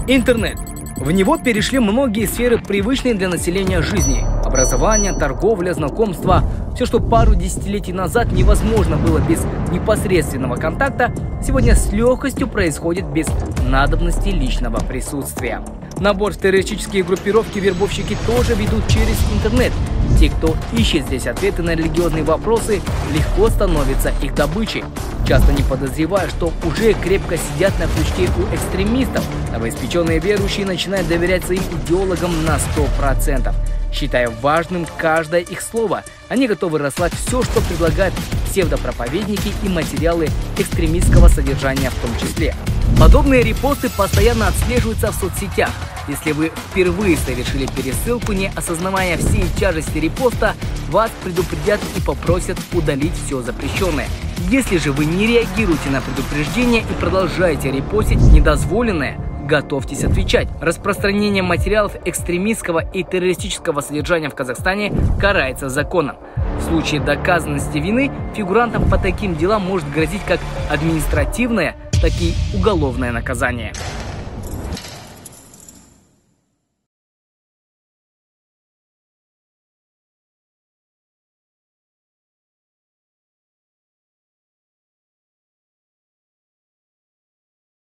Интернет. В него перешли многие сферы, привычные для населения жизни. Образование, торговля, знакомства. Все, что пару десятилетий назад невозможно было без непосредственного контакта, сегодня с легкостью происходит без надобности личного присутствия. Набор в террористические группировки вербовщики тоже ведут через интернет. Те, кто ищет здесь ответы на религиозные вопросы, легко становятся их добычей. Часто не подозревая, что уже крепко сидят на крючке у экстремистов, новоиспеченные верующие начинают доверять своим идеологам на 100%. Считая важным каждое их слово, они готовы расслать все, что предлагают псевдопроповедники и материалы экстремистского содержания в том числе. Подобные репосты постоянно отслеживаются в соцсетях. Если вы впервые совершили пересылку, не осознавая всей тяжести репоста, вас предупредят и попросят удалить все запрещенное. Если же вы не реагируете на предупреждение и продолжаете репостить недозволенное, готовьтесь отвечать. Распространение материалов экстремистского и террористического содержания в Казахстане карается законом. В случае доказанности вины фигурантам по таким делам может грозить как административное, так и уголовное наказание.